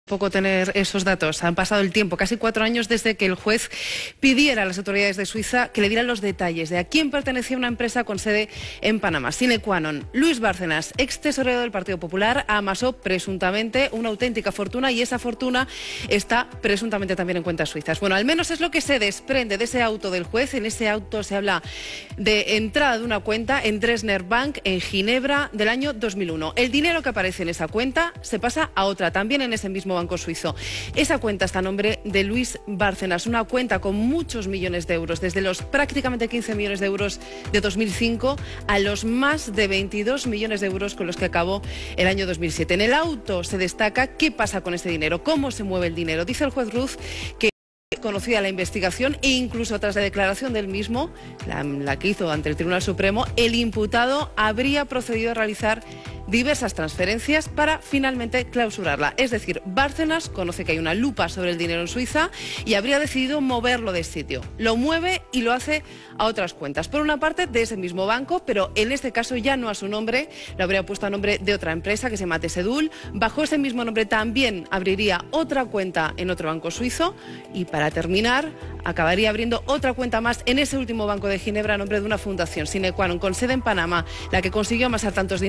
Poco tener esos datos. Han pasado el tiempo, casi 4 años desde que el juez pidiera a las autoridades de Suiza que le dieran los detalles de a quién pertenecía una empresa con sede en Panamá. Sine qua non, Luis Bárcenas, ex tesorero del Partido Popular, amasó presuntamente una auténtica fortuna y esa fortuna está presuntamente también en cuentas suizas. Bueno, al menos es lo que se desprende de ese auto del juez. En ese auto se habla de entrada de una cuenta en Dresdner Bank en Ginebra del año 2001. El dinero que aparece en esa cuenta se pasa a otra, también en ese mismo banco suizo. Esa cuenta está a nombre de Luis Bárcenas, una cuenta con muchos millones de euros, desde los prácticamente 15 millones de euros de 2005 a los más de 22 millones de euros con los que acabó el año 2007. En el auto se destaca qué pasa con ese dinero, cómo se mueve el dinero. Dice el juez Ruz que conocida la investigación e incluso tras la declaración del mismo, la que hizo ante el Tribunal Supremo, el imputado habría procedido a realizar diversas transferencias para finalmente clausurarla. Es decir, Bárcenas conoce que hay una lupa sobre el dinero en Suiza y habría decidido moverlo de sitio. Lo mueve y lo hace a otras cuentas. Por una parte, de ese mismo banco, pero en este caso ya no a su nombre, lo habría puesto a nombre de otra empresa que se llama Tesedul. Bajo ese mismo nombre también abriría otra cuenta en otro banco suizo y para terminar, acabaría abriendo otra cuenta más en ese último banco de Ginebra a nombre de una fundación, Sine qua non, con sede en Panamá, la que consiguió amasar tantos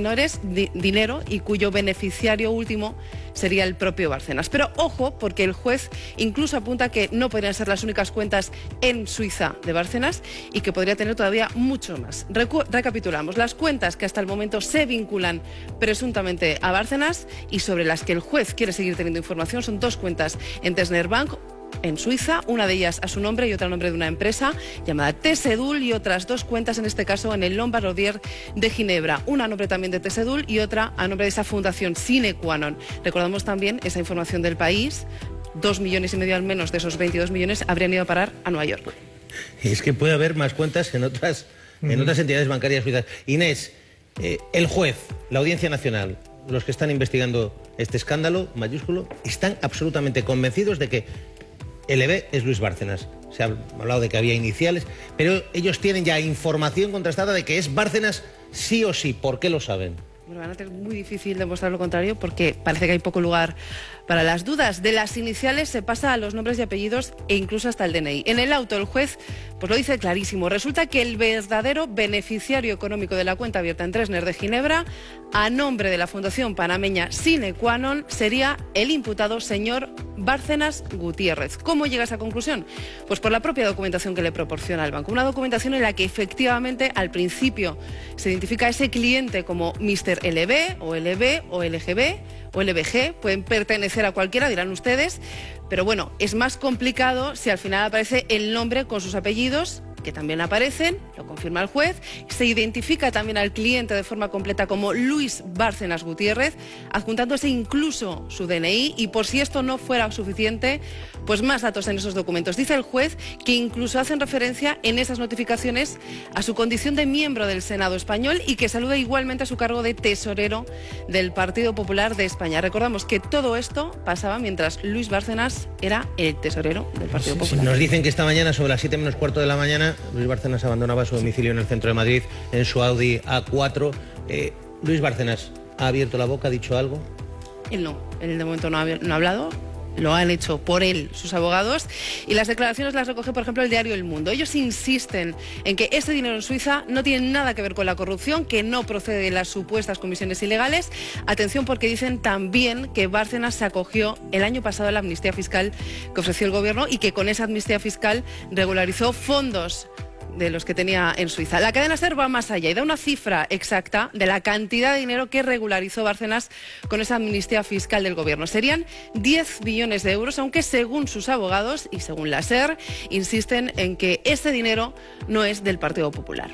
dinero y cuyo beneficiario último sería el propio Bárcenas. Pero ojo, porque el juez incluso apunta que no podrían ser las únicas cuentas en Suiza de Bárcenas y que podría tener todavía mucho más. Recapitulamos, las cuentas que hasta el momento se vinculan presuntamente a Bárcenas y sobre las que el juez quiere seguir teniendo información son 2 cuentas en Dresdner Bank, en Suiza, una de ellas a su nombre y otra a nombre de una empresa llamada Tesedul y otras 2 cuentas, en este caso en el Lombard Odier de Ginebra, una a nombre también de Tesedul y otra a nombre de esa fundación Sine qua non. Recordamos también esa información del País, 2,5 millones al menos de esos 22 millones habrían ido a parar a Nueva York. Es que puede haber más cuentas en otras entidades bancarias suizas. Inés, el juez, la Audiencia Nacional, los que están investigando este escándalo mayúsculo, están absolutamente convencidos de que LB es Luis Bárcenas. Se ha hablado de que había iniciales, pero ellos tienen ya información contrastada de que es Bárcenas sí o sí. ¿Por qué lo saben? Bueno, van a tener muy difícil demostrar lo contrario porque parece que hay poco lugar para las dudas. De las iniciales se pasa a los nombres y apellidos e incluso hasta el DNI. En el auto el juez pues lo dice clarísimo. Resulta que el verdadero beneficiario económico de la cuenta abierta en Dresdner de Ginebra, a nombre de la Fundación Panameña Sine qua non, sería el imputado señor Bárcenas Gutiérrez. ¿Cómo llega a esa conclusión? Pues por la propia documentación que le proporciona el banco. Una documentación en la que efectivamente al principio se identifica a ese cliente como Mr. LB o LB o LGB o LBG. Pueden pertenecer a cualquiera, dirán ustedes. Pero bueno, es más complicado si al final aparece el nombre con sus apellidos, que también aparecen, lo confirma el juez. Se identifica también al cliente de forma completa como Luis Bárcenas Gutiérrez, adjuntándose incluso su DNI, y por si esto no fuera suficiente, pues más datos en esos documentos. Dice el juez que incluso hacen referencia en esas notificaciones a su condición de miembro del Senado español y que saluda igualmente a su cargo de tesorero del Partido Popular de España. Recordamos que todo esto pasaba mientras Luis Bárcenas era el tesorero del Partido Popular. Nos dicen que esta mañana, sobre las 7 menos cuarto de la mañana, Luis Bárcenas abandonaba su domicilio en el centro de Madrid en su Audi A4. Luis Bárcenas, ¿ha abierto la boca, ha dicho algo? Él no, él de momento no ha hablado. Lo han hecho por él sus abogados y las declaraciones las recoge, por ejemplo, el diario El Mundo. Ellos insisten en que ese dinero en Suiza no tiene nada que ver con la corrupción, que no procede de las supuestas comisiones ilegales. Atención, porque dicen también que Bárcenas se acogió el año pasado a la amnistía fiscal que ofreció el gobierno y que con esa amnistía fiscal regularizó fondos de los que tenía en Suiza. La cadena SER va más allá y da una cifra exacta de la cantidad de dinero que regularizó Bárcenas con esa amnistía fiscal del gobierno. Serían 10 billones de euros, aunque según sus abogados y según la SER, insisten en que ese dinero no es del Partido Popular.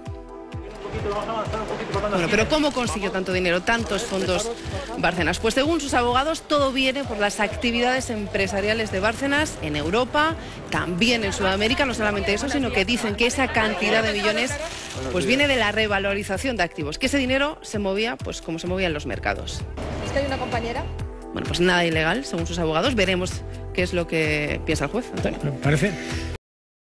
Bueno, pero ¿cómo consiguió tanto dinero, tantos fondos Bárcenas? Pues según sus abogados, todo viene por las actividades empresariales de Bárcenas en Europa, también en Sudamérica. No solamente eso, sino que dicen que esa cantidad de millones pues viene de la revalorización de activos, que ese dinero se movía pues como se movía en los mercados. ¿Es que hay una compañera? Bueno, pues nada ilegal, según sus abogados. Veremos qué es lo que piensa el juez, Antonio. Parece